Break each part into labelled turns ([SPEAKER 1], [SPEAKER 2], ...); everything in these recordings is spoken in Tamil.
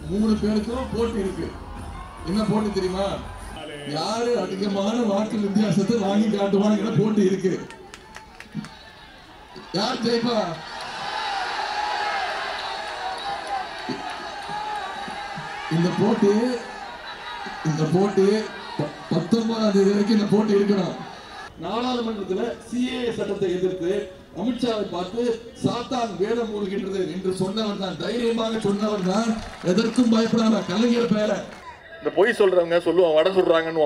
[SPEAKER 1] 3 பேருக்கும் போட்டி இருக்கு. என்ன போட்டி தெரியுமா? யாரு அதிகமான வாக்கு வித்தியாசத்தை வாங்கி காட்டுவாங்க போட்டி இருக்கு. யார் ஜெயிப்பா? இந்த போட்டி 19ஆம் தேதி வரைக்கும் இந்த போட்டி இருக்கணும். நாடாளுமன்றத்தில் சிஏஏ சட்டத்தை எதிர்த்து அமித்ஷாவை பார்த்து சாத்தான் வேடம் மூழ்கின்றது என்று சொன்னவர் தான், தைரியமாக சொன்னவர் தான், எதற்கும் பயப்படாம கலைஞர் பேர.
[SPEAKER 2] இந்த பொய் சொல்றவங்க சொல்லுவாங்க வடை சுடுறாங்கன்னு,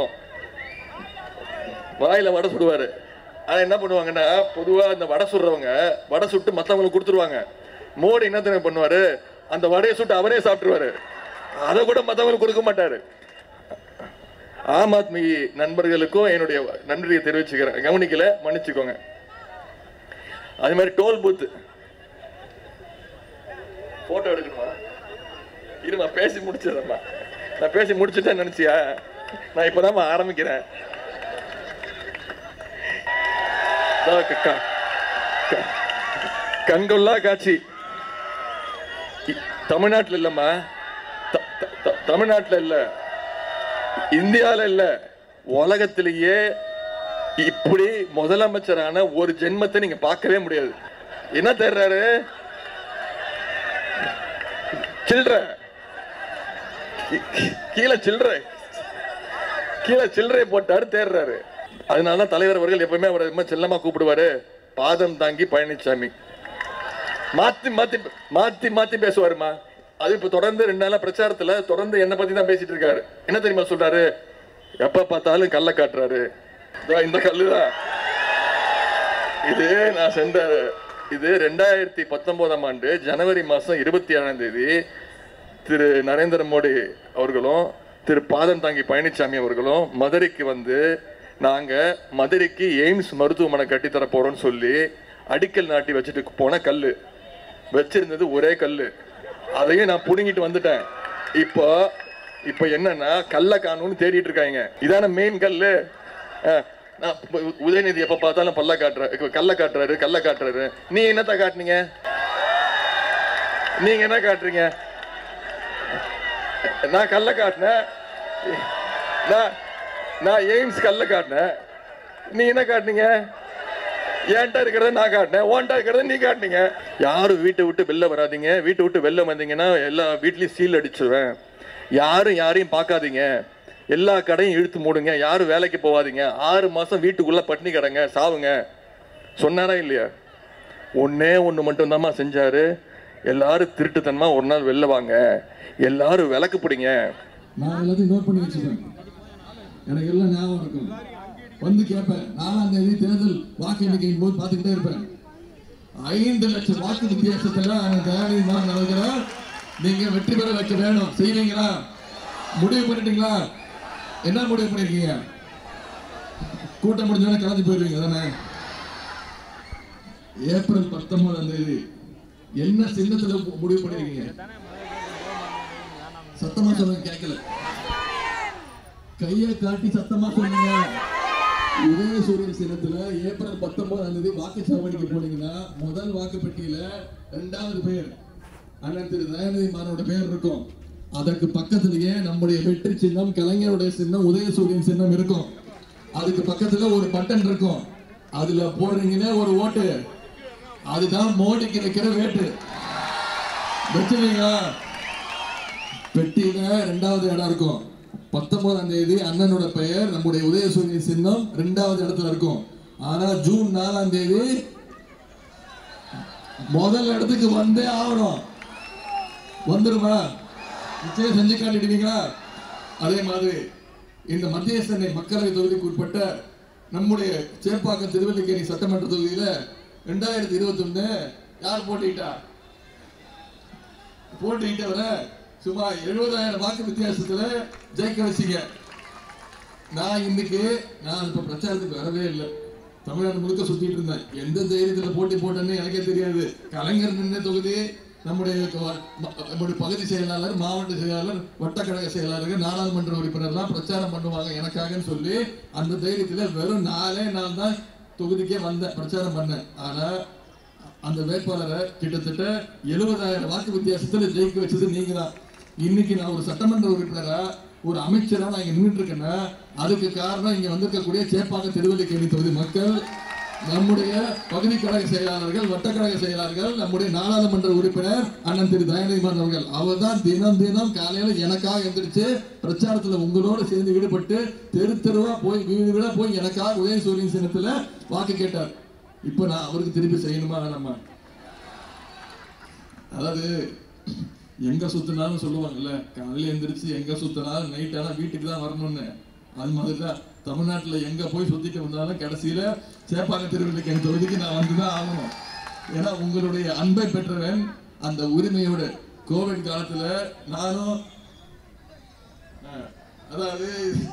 [SPEAKER 2] வாயில வடை சுடுவாரு. ஆனா என்ன பண்ணுவாங்கன்னா, பொதுவா இந்த வடை சுடுறவங்க வடை சுட்டு மற்றவங்களுக்கு கொடுத்துருவாங்க. மோடி என்ன தெரியும் பண்ணுவாரு, அந்த வடையை சுட்டு அவரே சாப்பிட்டுருவாரு, அதை கூட மற்றவங்களுக்கு கொடுக்க மாட்டாரு. ஆம் ஆத்மி நண்பர்களுக்கும் என்னுடைய நன்றியை தெரிவிச்சுக்கிறேன், கவனிக்கல மன்னிச்சுக்கோங்க. அது மாதிரி டோல் பூத் போட்டோ எடுக்கணுமா? இருமா பேசி முடிச்சிடறேம்மா. நான் பேசி முடிச்சுட்டேன்னு நினைச்சியா? நான் இப்பதான் ஆரம்பிக்கிறேன். கண்கொள்ளா காட்சி தமிழ்நாட்டில் இல்லம்மா, தமிழ்நாட்டில் இல்ல, இந்தியாவில் இல்ல, உலகத்திலேயே இப்படி முதலமைச்சரான ஒரு ஜென்மத்தை நீங்க பார்க்கவே முடியாது. என்ன தேர்றாரு? சில்லற கீழே சில்லறை போட்டாரு, தேர்றாரு. அதனால தலைவர் அவர்கள் எப்பவுமே அவரை செல்லமா கூப்பிடுவாரு, பாதம் தாங்கி பழனிசாமி. மாத்தி மாத்தி மாத்தி மாத்தி பேசுவாருமா. அது இப்ப தொடர்ந்து 2 நாளா பிரச்சாரத்துல தொடர்ந்து என்ன பத்தி தான் பேசிட்டு இருக்காரு. என்ன தெரியுமா சொல்றாரு? எப்ப பார்த்தாலும் கல்ல காட்டுறாரு. இந்த கல்லுதான் இது. நான் சென்ற இது 2019ஆம் ஆண்டு ஜனவரி மாசம் 27ஆம் தேதி திரு நரேந்திர மோடி அவர்களும் திரு பாதம் தாங்கி பழனிசாமி அவர்களும் மதுரைக்கு வந்து, நாங்க மதுரைக்கு எய்ம்ஸ் மருத்துவமனை கட்டித்தர போறோம்னு சொல்லி அடிக்கல் நாட்டி வச்சுட்டு போன கல்லு, வச்சிருந்தது ஒரே கல்லு. அதையும் நான் புடுங்கிட்டு வந்துட்டேன். இப்போ என்னன்னா, கல்ல காணும்னு தேடிட்டு இருக்காங்க. இதான மெயின் கல்லு. உதயநிதி எப்ப பார்த்தாலும் கல்ல காட்டுறாரு. நீ என்னத்த காட்டுனீங்க? நீங்க என்ன காட்டுறீங்க? நான் கல்ல காட்டினேன், நான் எய்ம்ஸ் கல்ல காட்டினேன். நீ என்ன காட்டுனீங்க? ஏன்டா இருக்கிறத நான் காட்டினேன், ஓன்டா இருக்கிறத நீ காட்டினீங்க. யாரும் வீட்டை விட்டு வெளில வராதிங்க. வீட்டை விட்டு வெளில வந்தீங்கன்னா எல்லா வீட்லயும் சீல் அடிச்சிருவேன். யாரும் யாரையும் பார்க்காதீங்க. எல்லா கடையும் இழுத்து மூடுங்க. யாரும் வேலைக்கு போவாதீங்க. 6 மாசம் வீட்டுக்குள்ள பட்டினி கிடங்க, சாவுங்க சொன்னாரா இல்லையா? ஒண்ணு மட்டும்தாம்மா செஞ்சாரு. எல்லாரும் திருட்டுத்தனமா ஒரு நாள் வெளில வாங்க, எல்லாரும் விளக்கு பிடிங்க.
[SPEAKER 1] நான் எல்லாத்தையும் நோட் பண்ணி வச்சுப்பேன், எனக்கு எல்லாம் ஞாபகம் இருக்கும். வந்து கேட்பேன். 4ஆம் தேதி தேர்தல் வாக்கு எண்ணிக்கையின் போது பார்த்துக்கிட்டே இருப்பேன். 5 லட்சம் வாக்கு வித்தியாசத்துல நினைக்கிறேன். நீங்க வெற்றி பெற வைக்க வேணும். செய்வீங்களா? முடிவு பண்ணிட்டீங்களா? என்ன முடிவு பண்ணிருக்கீங்க? கூட்டம் முடிஞ்சோட கலந்து போயிருவீங்க தானே? ஏப்ரல் 19ஆம் தேதி என்ன சின்னத்துல முடிவு பண்ணிருக்கீங்க? சத்தமா சொல்லுங்க, கேட்கல. கையை காட்டி சத்தமா சொல்லுங்க. உதயசூரியன் சின்னத்துல ஏப்ரல் 19ஆம் தேதி வாக்குச்சாவடிக்கு போனீங்கன்னா முதல் வாக்குப்பெட்டியில 2வது பெயர் அண்ணன் திரு தயாநிதி மாறனோட பெயர் இருக்கும். அதற்கு பக்கத்திலேயே நம்முடைய வெற்றி சின்னம், கலைஞருடைய சின்னம், உதயசூரியன் சின்னம் இருக்கும். அதுக்கு பக்கத்துல ஒரு பட்டன் இருக்கும். அதுல போடுறீங்கன்னா ஒரு ஓட்டு, அதுதான் மோடிக்கு வைக்கிற வேட்டு. வச்சுவீங்களா? பெட்டியில 2வது இடம் இருக்கும். 19ஆம் தேதி அண்ணனோட பெயர், நம்முடைய உதயசூரியன் சின்னம் 2வது இடத்துல இருக்கும். ஆனா ஜூன் 4ஆம் தேதி முதல் இடத்துக்கு வந்தே ஆகணும். வந்துருமா? நிச்சயம் செஞ்சு காட்டிடுவீங்களா? அதே மாதிரி இந்த மத்திய சென்னை மக்களவை தொகுதிக்கு உட்பட்ட நம்முடைய சேப்பாக்கம் திருவல்லிக்கேணி சட்டமன்ற தொகுதியில 2021 யார் போட்டியிட்டவர சுமார் 70,000 வாக்கு வித்தியாசத்துல ஜெயிக்க வச்சீங்க. நான் இப்ப பிரச்சாரத்துக்கு வரவே இல்லை. தமிழ்நாடு முழுக்க சுத்திட்டு இருந்தேன். எந்த தைரியத்துல போட்டி போட்டேன்னு எனக்கே தெரியாது. கலைஞர் நின்ற தொகுதி, நம்முடைய பகுதி செயலாளர், மாவட்ட செயலாளர், வட்டக்கழக செயலாளர்கள், நாடாளுமன்ற உறுப்பினர்லாம் பிரச்சாரம் பண்ணுவாங்க எனக்காகன்னு சொல்லி அந்த தைரியத்துல வெறும் 4 நாள் தான் தொகுதிக்கே வந்தேன், பிரச்சாரம் பண்ணேன். ஆனா அந்த வேட்பாளரை கிட்டத்தட்ட 70,000 வாக்கு வித்தியாசத்துல ஜெயிக்க வச்சது நீங்க தான். இன்னைக்கு நான் ஒரு சட்டமன்ற உறுப்பினரா ஒரு அமைச்சரா நான் இங்க நின்றுட்டு இருக்கேன்னா அதுக்கு காரணம் இங்க வந்திருக்கக்கூடிய சேப்பாக்கம் திருவல்லிக்கேணி தொகுதி மக்கள், நம்முடைய பகுதி கழக செயலாளர்கள், வட்டக்கழக செயலாளர்கள், நம்முடைய நாடாளுமன்ற உறுப்பினர் அண்ணன் திரு தயாநிதிமாறன் அவர்கள். அவர் தான் தினம் தினம் காலையில எனக்காக எந்திரிச்சு பிரச்சாரத்துல உங்களோடு சேர்ந்து ஈடுபட்டு தெரு தெருவா போய் வீடு வீடா போய் எனக்காக உதயசூரியன் சின்னத்துல வாக்கு கேட்டார். இப்ப நான் அவருக்கு திருப்பி செய்யணுமா வேணாமா? அதாவது எங்க சுத்தினாலும் சொல்லுவாங்கல்ல, காலையில எந்திரிச்சு எங்க சுத்தினாலும் நைட் ஆனா வீட்டுக்கு தான் வரணும்னு. அது மாதிரிதான் தமிழ்நாட்டுல எங்க போய் சுத்திட்டு வந்தாலும் கடைசியில சேப்பாக்கம் திருவல்லிக்கேணி தொகுதிக்கு நான் வந்துதான் ஆகணும். ஏன்னா உங்களுடைய அன்பை பெற்றவன், அந்த உரிமையோட கோவிட் காலத்துல நானும் அதாவது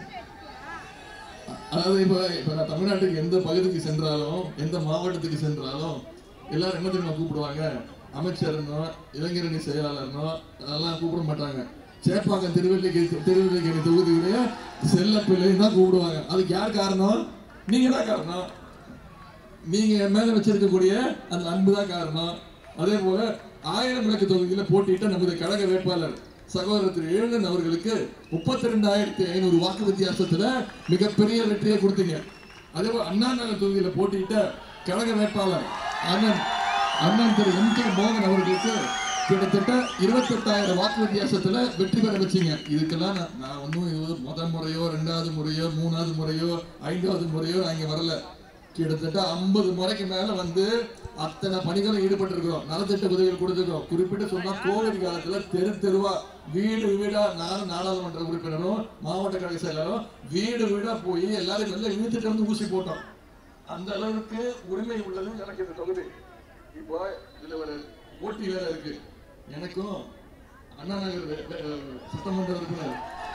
[SPEAKER 1] இப்ப நான் தமிழ்நாட்டுக்கு எந்த பகுதிக்கு சென்றாலும் எந்த மாவட்டத்துக்கு சென்றாலும் எல்லாரும் என்ன தெரியுமா கூப்பிடுவாங்க? அமைச்சர்னோ இளைஞரணி செயலாளர்னோ அதெல்லாம் கூப்பிட மாட்டாங்க. சேப்பாக்கம் திருவல்லிக்கேணி தொகுதியுடைய செல்ல பிள்ளைன்னு தான் கூப்பிடுவாங்க. அதுக்கு யார் காரணம்? நீங்க தான் காரணம். நீங்க என் மேல வச்சிருக்கக்கூடிய அந்த அன்பு தான் காரணம். அதே போல 1000 விளக்கு தொகுதியில போட்டியிட்ட நமது கழக வேட்பாளர் சகோதரர் திரு இளங்கன் அவர்களுக்கு 32,500 வாக்கு வித்தியாசத்துல மிகப்பெரிய வெற்றியை கொடுத்தீங்க. அதே போல அண்ணா நகர் தொகுதியில போட்டியிட்ட கழக வேட்பாளர் அண்ணன் திரு M.K. மோகன் அவர்களுக்கு கிட்டத்தட்ட 28,000 வாக்கு வித்தியாசத்துல வெற்றி பெற வச்சீங்க. இதுக்கெல்லாம் நான் ஒன்றும் முதல் முறையோ 2வது முறையோ 3வது முறையோ 5வது முறையோ நான் இங்க வரல. கிட்டத்தட்ட 50 முறைக்கு மேல வந்து அத்தனை பணிகளும் ஈடுபட்டு இருக்கிறோம். நலத்திட்ட உதவிகள் கொடுத்துருக்கோம். குறிப்பிட்டு சொன்னா கோவிட் காலத்துல தெரு தெருவா வீடு வீடா நானும் நாடாளுமன்ற உறுப்பினரும் மாவட்ட கழக செயலாளரும் வீடு வீடா போய் எல்லாரும் நல்லா இழுத்துட்டு வந்து ஊசி போட்டோம். அந்த அளவுக்கு உரிமை உள்ளது எனக்கு இந்த தொகுதி. இப்போ இதுல ஒரு போட்டி வேற இருக்கு. எனக்கும் அண்ணா நகர் சட்டமன்ற உறுப்பினர்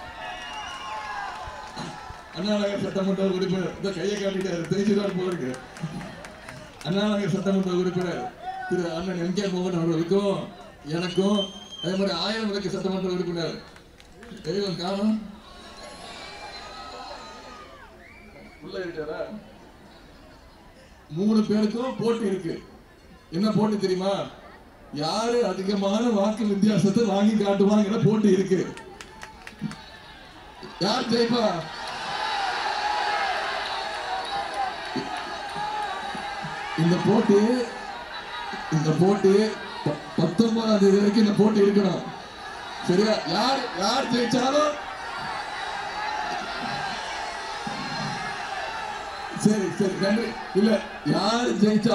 [SPEAKER 1] இந்த கையை காட்டிட்டாரு, தெரிஞ்சுதான் போல இருக்கு. அண்ணா நகர் சட்டமன்ற உறுப்பினர் திரு அண்ணன் M.K. மோகன் அவர்களுக்கும் எனக்கும், அதே மாதிரி 1000 விளக்கு சட்டமன்ற உறுப்பினர் தெய்வம் காணும் உள்ள இருக்காரா 3 பேருக்கும் போட்டி இருக்கு. என்ன போட்டி தெரியுமா? யாரு அதிகமான வாக்கு வித்தியாசத்தை வாங்கி காட்டுவாங்க போட்டி இருக்கு. யார் ஜெயிப்பா? இந்த போட்டி 19ஆம் தேதி வரைக்கும் இந்த போட்டி இருக்கணும். சரியா? யார் ஜெயிச்சாலும் சரி நன்றி. இல்ல யார்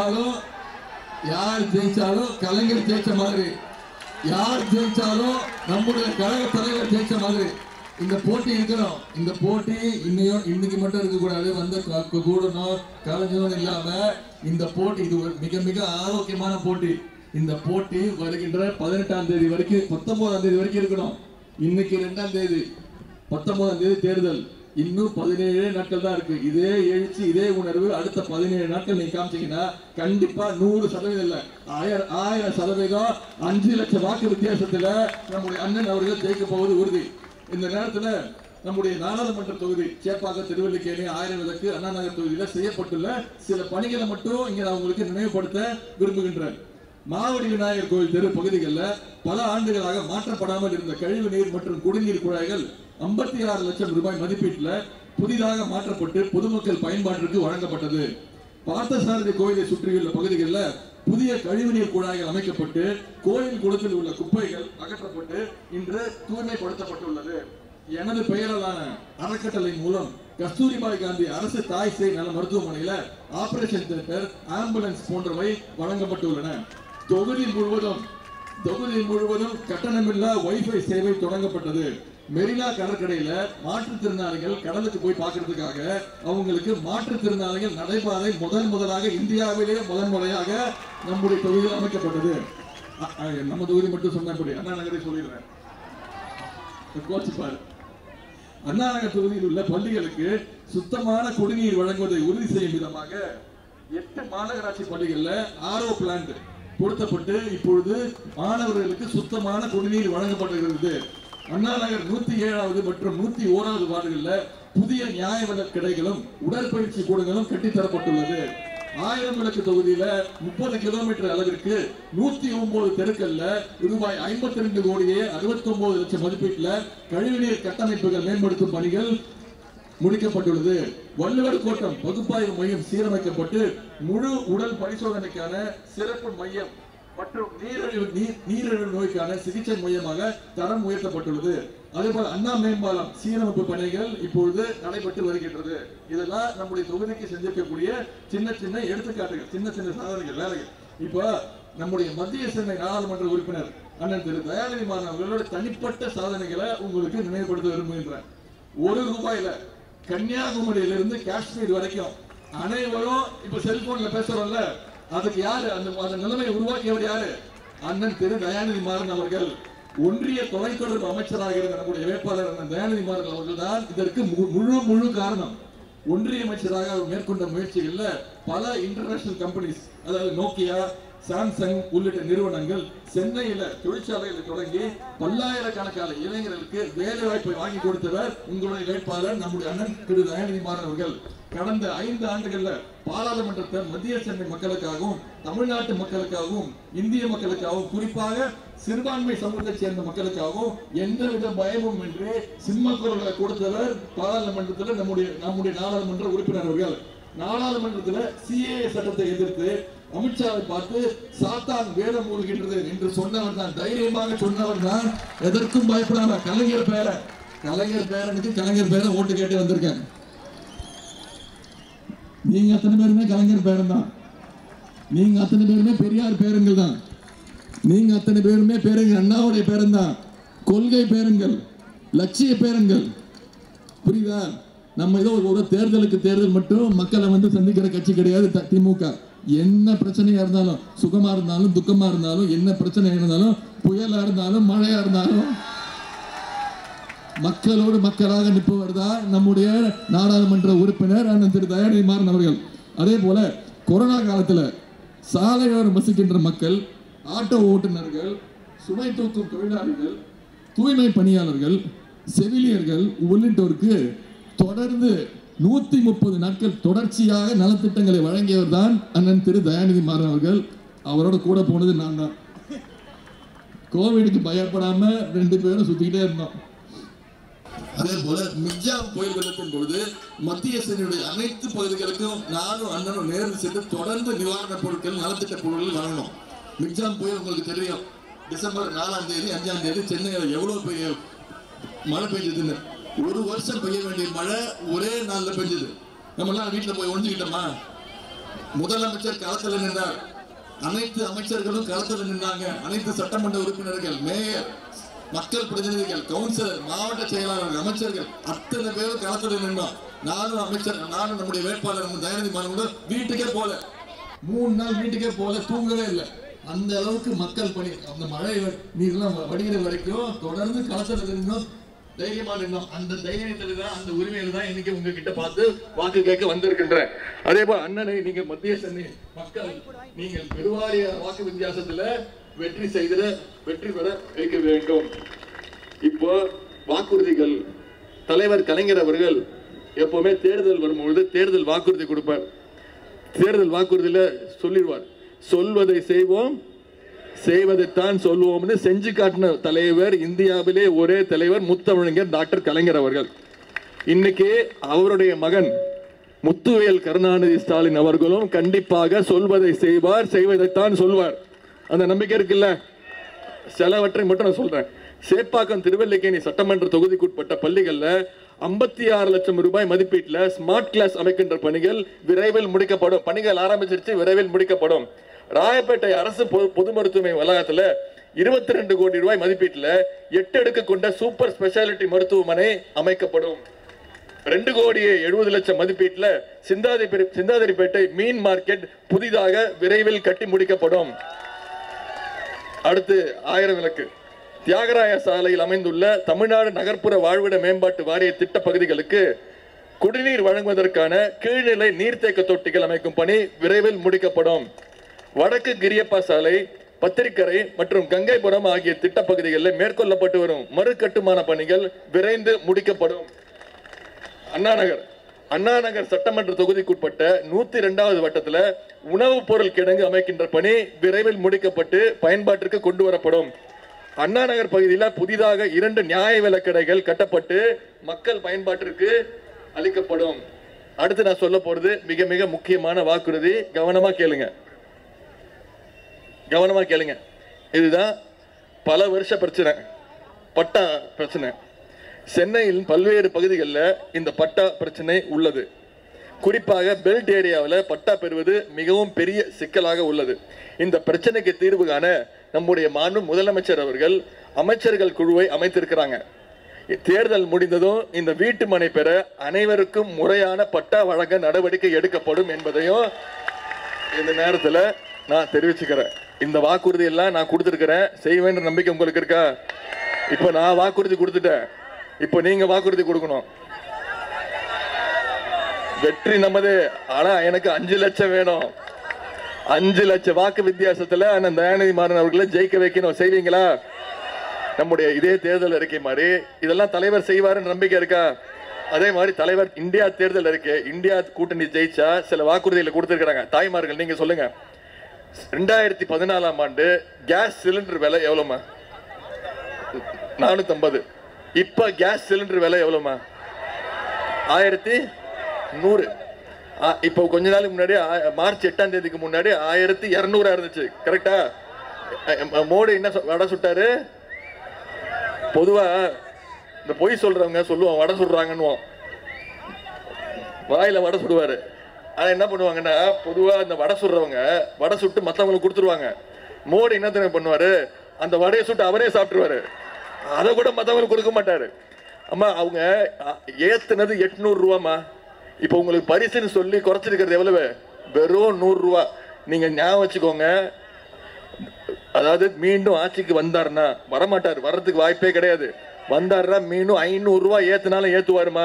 [SPEAKER 1] ஜெயிச்சாலும் கலைஞர் ஜெயிச்ச மாதிரி, யார் ஜெயிச்சாலும் நம்முடைய கழக தலைவர் ஜெயிச்ச மாதிரி இந்த போட்டி இருக்கணும். இந்த போட்டி இன்னைக்கு மட்டும் இருக்க கூடாது. வந்து கூடணும் கலைஞரும் இல்லாம இந்த போட்டி இது மிக மிக ஆரோக்கியமான போட்டி. இந்த போட்டி வருகின்ற 18ஆம் தேதி வரைக்கும் 19ஆம் தேதி வரைக்கும் இருக்கணும். இன்னைக்கு 2ஆம் தேதி, 19ஆம் தேதி தேர்தல். இன்னும் 17 நாட்கள் தான் இருக்கு. இதே எழுச்சி இதே உணர்வு அடுத்த 17 நாட்கள் நீங்க காமிச்சீங்கன்னா கண்டிப்பா 100% இல்ல 1000% 5 லட்சம் வாக்கு வித்தியாசத்துல நம்முடைய அண்ணன் அவர்கள் ஜெயிக்க போவது உறுதி. இந்த நேரத்துல நம்முடைய நாடாளுமன்ற தொகுதி சேப்பாக்கம் திருவல்லிக்கேணி 1000 விளக்கு அண்ணா நகர் தொகுதியில செய்யப்பட்டுள்ள சில பணிகளை மட்டும் இங்க நான் உங்களுக்கு நினைவுபடுத்த விரும்புகின்றேன். மாவடி விநாயகர் கோயில் தெரு பகுதிகளில் பல ஆண்டுகளாக மாற்றப்படாமல் இருந்த கழிவு நீர் மற்றும் குடிநீர் குழாய்கள் 56 லட்சம் ரூபாய் மதிப்பீட்டில் புதிதாக மாற்றப்பட்டு பொதுமக்கள் பயன்பாட்டிற்கு வழங்கப்பட்டது. பார்த்தசாரதி கோயிலை சுற்றியுள்ள பகுதிகளில் புதிய கழிவுநீர் குழாய்கள் அமைக்கப்பட்டு கோயில் குளத்தில் உள்ள குப்பைகள் அகற்றப்பட்டு இன்று தூய்மைப்படுத்தப்பட்டுள்ளது. எனது பெயராலான அறக்கட்டளை மூலம் கஸ்தூரிபாய் காந்தி அரசு தாய் சேய் நல மருத்துவமனையில ஆபரேஷன் தியேட்டர், ஆம்புலன்ஸ் போன்றவை வழங்கப்பட்டுள்ளன. தொகுதி முழுவதும் கட்டணமில்லா வைஃபை சேவை தொடங்கப்பட்டது. மெரினா கடற்கரையில மாற்றுத்திறனாளிகள் கடலுக்கு போய் பார்க்கறதுக்காக அவங்களுக்கு மாற்றுத்திறனாளிகள் நடைபாதை முதலாக இந்தியாவிலேயே முதன்முறையாக நம்முடைய தொகுதியில் அமைக்கப்பட்டது. நம்ம தொகுதி மட்டும் சொன்னா அண்ணா நகரை சொல்லிடுறேன், கோச்சிப்பாரு. அண்ணா நகர் தொகுதியில் உள்ள பள்ளிகளுக்கு சுத்தமான குடிநீர் வழங்குவதை உறுதி செய்யும் விதமாக 8 மாநகராட்சி பள்ளிகள்ல RO பிளான்ட் பொருத்தப்பட்டு இப்பொழுது மாணவர்களுக்கு சுத்தமான குடிநீர் வழங்கப்படுகிறது. அண்ணா நகர் 107வது மற்றும் 101வது வார்டுகளில் புதிய நியாய விலைக் கடைகளும் உடற்பயிற்சி கூடங்களும் கட்டித்தரப்பட்டுள்ளது. 1000 விளக்கு தொகுதியில 30 கிலோமீட்டர் அளவிற்கு 109 தெருக்கள்ல ரூபாய் 52 கோடியே 69 லட்சம் மதிப்பீட்டுல கழிவுநீர் கட்டமைப்புகள் மேம்படுத்தும் பணிகள் முடிக்கப்பட்டுள்ளது. வள்ளுவர் கோட்டம் பகுப்பாய்வு மையம் சீரமைக்கப்பட்டு முழு உடல் பரிசோதனைக்கான சிறப்பு மையம் மற்றும் நீரிழிவு நோய்க்கான சிகிச்சை மையமாக தரம் உயர்த்தப்பட்டுள்ளது. அதேபோல் அண்ணா மேம்பாலம் சீரமைப்பு பணிகள் இப்பொழுது நடைபெற்று வருகின்றது. இதெல்லாம் நம்முடைய தொகுதிக்கு செஞ்சிருக்கக்கூடிய சின்ன சின்ன எடுத்துக்காட்டுகள், சின்ன சின்ன சாதனைகள், வேலைகள். இப்போ நம்முடைய மத்திய சென்னை நாடாளுமன்ற உறுப்பினர் அண்ணன் திரு தயாநிதி மாறன் அவர்களோட தனிப்பட்ட சாதனைகளை உங்களுக்கு நினைவுபடுத்த விரும்புகின்றேன். ₹1 கன்னியாகுமரியிலிருந்து காஷ்மீர் வரைக்கும் அனைவரும் இப்ப செல்போன்ல பேசுறோம்ல, அதுக்கு யாரு அந்த நிலைமையை உருவாக்கியவர் யாரு? அண்ணன் திரு தயாநிதி மாறன் அவர்கள். ஒன்றிய தொலைத்தொடர்பு அமைச்சராக இருந்த நம்முடைய வேட்பாளர் அண்ணன் தயாநிதி மாறன் அவர்கள் தான் இதற்கு முழு காரணம். ஒன்றிய அமைச்சராக அவர் மேற்கொண்ட முயற்சிகள்ல பல இன்டர்நேஷனல் கம்பெனிஸ், அதாவது நோக்கியா, சாம்சங் உள்ளிட்ட நிறுவனங்கள் சென்னையில தொழிற்சாலைகளை தொடங்கி பல்லாயிரக்கணக்கான இளைஞர்களுக்கு வேலை வாய்ப்பை வாங்கி கொடுத்தவர் உங்களுடைய வேட்பாளர் நம்முடைய அண்ணன் திரு தயாநிதி மாறன் அவர்கள். கடந்த 5 ஆண்டுகள்ல பாராளுமன்றத்தை மத்திய சென்னை மக்களுக்காகவும் தமிழ்நாட்டு மக்களுக்காகவும் இந்திய மக்களுக்காகவும் குறிப்பாக சிறுபான்மை சமூகத்தை சேர்ந்த மக்களுக்காகவும் எந்தவித பயமும் இன்றி சிம்ம குரலை கொடுத்தவர் பாராளுமன்றத்தில் நம்முடைய நாடாளுமன்ற உறுப்பினர் அவர்கள். நாடாளுமன்றத்தில் சிஏஏ சட்டத்தை எதிர்த்து அமித்ஷாவை பார்த்து சாத்தான் வேடம் மூடுகின்றது என்று சொன்னவர் தான், தைரியமாக சொன்னவர் தான், எதற்கும் பயப்படாம கலைஞர் பேரனுக்கு கலைஞர் பேரை ஓட்டு கேட்டு வந்திருக்கேன். நீங்க அத்தனை பேருமே கலைஞர் பேரன் தான், நீங்க அத்தனை பேருமே பெரியார் பேருங்கள் தான், நீங்க அத்தனை பேருமே பேருங்க அண்ணாவுடைய பேரன் தான், கொள்கை பேருங்கள், லட்சிய பேருங்கள். புரியுதா? நம்ம ஏதோ ஒரு தேர்தல் மட்டும் மக்களை வந்து சந்திக்கிற கட்சி கிடையாது திமுக. என்ன பிரச்சனையா இருந்தாலும், சுகமா இருந்தாலும் துக்கமா இருந்தாலும், என்ன பிரச்சனை இருந்தாலும், புயலா இருந்தாலும் மழையா இருந்தாலும் மக்களோடு மக்களாக நிற்பவர் தான் நம்முடைய நாடாளுமன்ற உறுப்பினர் அண்ணன் திரு தயாநிதி மாறன் அவர்கள். அதே போல கொரோனா காலத்தில் சாலையோரம் வசிக்கின்ற மக்கள், ஆட்டோ ஓட்டுநர்கள், சுமை தூக்கும் தொழிலாளிகள், தூய்மை பணியாளர்கள், செவிலியர்கள் உள்ளிட்டோருக்கு தொடர்ந்து 130 நாட்கள் தொடர்ச்சியாக நலத்திட்டங்களை வழங்கியவர் தான் அண்ணன் திரு தயாநிதி மாறன் அவர்கள். அவரோட கூட போனது நான் தான். கோவிடுக்கு பயப்படாம 2 பேரும் சுத்திக்கிட்டே இருந்தோம். அதே போல மிக்ஜாம் புயல் வெள்ளத்தின் பொழுது மத்திய சென்னையுடைய அனைத்து பகுதிகளுக்கும் நானும் அண்ணனும் நேரில் சென்று தொடர்ந்து நிவாரணப் பொருட்கள், நலத்திட்ட பொருட்கள் வழங்கணும். மிக்ஜாம் புயல் உங்களுக்கு தெரியும், டிசம்பர் 4ஆம் தேதி 5ஆம் தேதி சென்னையில் எவ்வளவு பெரிய மழை பெஞ்சதுன்னு. 1 வருஷம் பெய்ய வேண்டிய மழை ஒரே நாள்ல பெஞ்சது. நம்ம எல்லாம் வீட்டுல போய் ஒழிஞ்சுக்கிட்டோமா? முதலமைச்சர் களத்துல நின்றார், அனைத்து அமைச்சர்களும் களத்துல நின்றாங்க, அனைத்து சட்டமன்ற உறுப்பினர்கள், மேயர், மக்கள் பிரதிநிதிகள், கவுன்சிலர், மாவட்ட செயலாளர்கள், அமைச்சர்கள் அத்தனை பேரும் களத்துல நின்றோம். நானும் நம்முடைய வேட்பாளர் தயாநிதி மாறன் வீட்டுக்கே போல, 3 நாள் வீட்டுக்கே போல, தூங்கவே இல்லை. அந்த அளவுக்கு மக்கள் பணி, அந்த மழை நீர்லாம் வடிகிற வரைக்கும் தொடர்ந்து களத்துல நின்றோம், தைரியமா நின்றோம். அந்த தைரியத்துல தான், அந்த உரிமையில தான் இன்னைக்கு உங்ககிட்ட பார்த்து வாக்கு கேட்க வந்திருக்கின்றேன். அதே போல அண்ணனை நீங்க மத்திய சென்னை மக்கள் நீங்கள் பெருவாரிய வாக்கு வித்தியாசத்துல வெற்றி பெற வைக்க வேண்டும். இப்போ வாக்குறுதிகள் தலைவர் கலைஞர் அவர்கள் எப்பவுமே தேர்தல் வரும்பொழுது தேர்தல் வாக்குறுதி கொடுப்பார். தேர்தல் வாக்குறுதியில சொல்லிடுவார், சொல்வதை செய்வோம், செய்வதைத்தான் சொல்வோம்னு செஞ்சு காட்டின தலைவர், இந்தியாவிலே ஒரே தலைவர் முத்தமிழர் டாக்டர் கலைஞர் அவர்கள். இன்னைக்கு அவருடைய மகன் முத்துவேல் கருணாநிதி ஸ்டாலின் அவர்களும் கண்டிப்பாக சொல்வதை செய்வார், செய்வதைத்தான் சொல்வார். அந்த நம்பிக்கை இருக்குல்ல? சிலவற்றை மட்டும் நான் சொல்றேன். சேப்பாக்கம் திருவல்லிக்கேணி சட்டமன்ற தொகுதிக்குட்பட்ட பள்ளிகள்ல 56 லட்சம் ரூபாய் மதிப்பீட்டுல ஸ்மார்ட் கிளாஸ் அமைக்கின்ற பணிகள் விரைவில் முடிக்கப்படும். பணிகள் ஆரம்பிச்சிருச்சு, விரைவில் முடிக்கப்படும். ராயப்பேட்டை அரசு பொது மருத்துவமனை வளாகத்துல 22 கோடி ரூபாய் மதிப்பீட்டுல 8 அடுக்கு கொண்ட சூப்பர் ஸ்பெஷாலிட்டி மருத்துவமனை அமைக்கப்படும். 2 கோடியே 70 லட்சம் மதிப்பீட்டுல சிந்தாதிரிப்பேட்டை மீன் மார்க்கெட் புதிதாக விரைவில் கட்டி முடிக்கப்படும். அடுத்து 1000 விளக்கு தியாகராய சாலையில் அமைந்துள்ள தமிழ்நாடு நகர்ப்புற வாழ்விட மேம்பாட்டு வாரிய திட்ட பகுதிகளுக்கு குடிநீர் வழங்குவதற்கான கீழ்நிலை நீர்த்தேக்க தொட்டிகள் அமைக்கும் பணி விரைவில் முடிக்கப்படும். வடக்கு கிரியப்பா சாலை, பத்திரிக்கரை மற்றும் கங்கைபுரம் ஆகிய திட்ட பகுதிகளில் மேற்கொள்ளப்பட்டு வரும் மறு கட்டுமான பணிகள் விரைந்து முடிக்கப்படும். அண்ணா நகர்
[SPEAKER 2] அண்ணா நகர் சட்டமன்ற தொகுதிக்குட்பட்ட 102வது வட்டத்துல உணவுப் பொருள் கிடங்கு அமைக்கின்ற பணி விரைவில் முடிக்கப்பட்டு பயன்பாட்டிற்கு கொண்டு வரப்படும். அண்ணா நகர் பகுதியில் புதிதாக 2 நியாய விலைக் கடைகள் கட்டப்பட்டு மக்கள் பயன்பாட்டிற்கு அளிக்கப்படும். அடுத்து நான் சொல்ல போறது மிக மிக முக்கியமான வாக்குறுதி. கவனமா கேளுங்க, கவனமா கேளுங்க. இதுதான் பல வருஷ பிரச்சனை, பட்டா பிரச்சனை. சென்னையில் பல்வேறு பகுதிகளில் இந்த பட்டா பிரச்சனை உள்ளது. குறிப்பாக பெல்ட் ஏரியாவில் பட்டா பெறுவது மிகவும் பெரிய சிக்கலாக உள்ளது. இந்த பிரச்சனைக்கு தீர்வு காண நம்முடைய மாண்பு முதலமைச்சர் அவர்கள் அமைச்சர்கள் குழுவை அமைத்திருக்கிறாங்க. தேர்தல் முடிந்ததும் இந்த வீட்டு மனை பெற அனைவருக்கும் முறையான பட்டா வழங்க நடவடிக்கை எடுக்கப்படும் என்பதையும் இந்த நேரத்தில் நான் தெரிவிச்சுக்கிறேன். இந்த வாக்குறுதி எல்லாம் நான் கொடுத்துருக்கிறேன், செய்வேன்ற நம்பிக்கை உங்களுக்கு இருக்கா? இப்போ நான் வாக்குறுதி கொடுத்துட்டேன், இப்போ நீங்க வாக்குறுதி கொடுக்கணும். வெற்றி நமது. ஆனா எனக்கு 5 லட்சம் வேணும். 5 லட்சம் வாக்கு வித்தியாசத்துல அண்ணன் தயாநிதி மாறன் அவர்களை ஜெயிக்க வைக்கணும். செய்வீங்களா? நம்முடைய இதே தேர்தல் அறிக்கை மாதிரி இதெல்லாம் தலைவர் செய்வாருன்னு நம்பிக்கை இருக்கா? அதே மாதிரி தலைவர் இந்தியா தேர்தல் அறிக்கை, இந்தியா கூட்டணி ஜெயிச்சா சில வாக்குறுதிகளை கொடுத்திருக்கிறாங்க. தாய்மார்கள் நீங்க சொல்லுங்க, 2014ஆம் ஆண்டு கேஸ் சிலிண்டர் விலை எவ்வளவுமா? 450. இப்ப கேஸ் சிலிண்டர் விலை எவ்வளவுமா? 1100. இப்போ கொஞ்ச நாளுக்கு முன்னாடி மார்ச் 8ஆம் தேதிக்கு முன்னாடி 1200 இருந்துச்சு. கரெக்டா? மோடி என்ன வடை சுட்டாரு? பொதுவா இந்த பொய் சொல்றவங்க சொல்லுவோம் வடை சுடுறாங்கன்னு, வாயில வடை சுடுவாரு. ஆனா என்ன பண்ணுவாங்கன்னா பொதுவா இந்த வடை சுடுறவங்க வடை சுட்டு மற்றவங்களுக்கு கொடுத்துருவாங்க. மோடி என்ன தெரியும் பண்ணுவாரு? அந்த வடையை சுட்டு அவரே சாப்பிட்டுருவாரு, அதை கூட மற்றவங்களுக்கு கொடுக்க மாட்டாரு. அம்மா அவங்க ஏத்துனது 800 ரூபாமா. இப்போ உங்களுக்கு பரிசுன்னு சொல்லி குறைச்சிருக்கிறது எவ்வளவு? வெறும் 100 ரூபா. நீங்க ஞாபகம் வச்சுக்கோங்க. அதாவது மீண்டும் ஆட்சிக்கு வந்தாருன்னா, வரமாட்டாரு, வர்றதுக்கு வாய்ப்பே கிடையாது. வந்தாருன்னா மீண்டும் 500 ரூபாய் ஏத்துனாலும் ஏத்துவாருமா?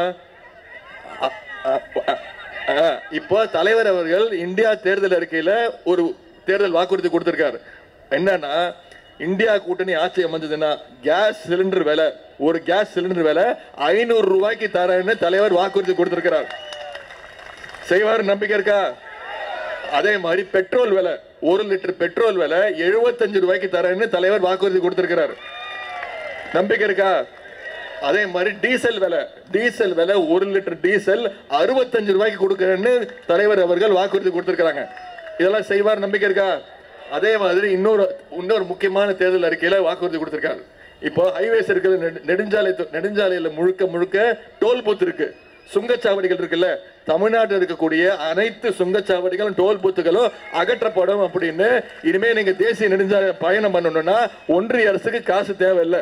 [SPEAKER 2] இப்போ தலைவர் அவர்கள் இந்தியா தேர்தல் அறிக்கையில ஒரு தேர்தல் வாக்குறுதி கொடுத்திருக்காரு. என்னன்னா, இந்தியா கூட்டணி ஆட்சி அமைஞ்சதுன்னா கேஸ் சிலிண்டர் விலை, ஒரு கேஸ் சிலிண்டர் விலை 500 ரூபாய்க்கு தரேன்னு தலைவர் வாக்குறுதி கொடுத்திருக்கிறார். செய்வாரு நம்பிக்கை இருக்கா? அதே மாதிரி பெட்ரோல் விலை, 1 லிட்டர் பெட்ரோல் விலை 75 ரூபாய்க்கு தரேன்னு தலைவர் வாக்குறுதி கொடுத்திருக்கிறார். நம்பிக்கை இருக்கா? அதே மாதிரி டீசல் விலை 1 லிட்டர் டீசல் 65 ரூபாய்க்கு கொடுக்கறேன்னு தலைவர் அவர்கள் வாக்குறுதி கொடுத்திருக்கிறாங்க. இதெல்லாம் செய்வார் நம்பிக்கை இருக்கா? அதே மாதிரி இன்னொரு முக்கியமான தேர்தல் அறிக்கையில வாக்குறுதி கொடுத்திருக்காரு. இப்போ ஹைவேஸ் இருக்கிற நெடுஞ்சாலையில முழுக்க டோல் பூத் இருக்கு, சுங்கச்சாவடிகள் இருக்குல்ல. தமிழ்நாட்டில் இருக்கக்கூடிய அனைத்து சுங்கச்சாவடிகளும் டோல் பூத்துகளும் அகற்றப்படும் அப்படின்னு. இனிமே நீங்க தேசிய நெடுஞ்சாலை பயணம் பண்ணணும்னா ஒன்றிய அரசுக்கு காசு தேவையில்லை.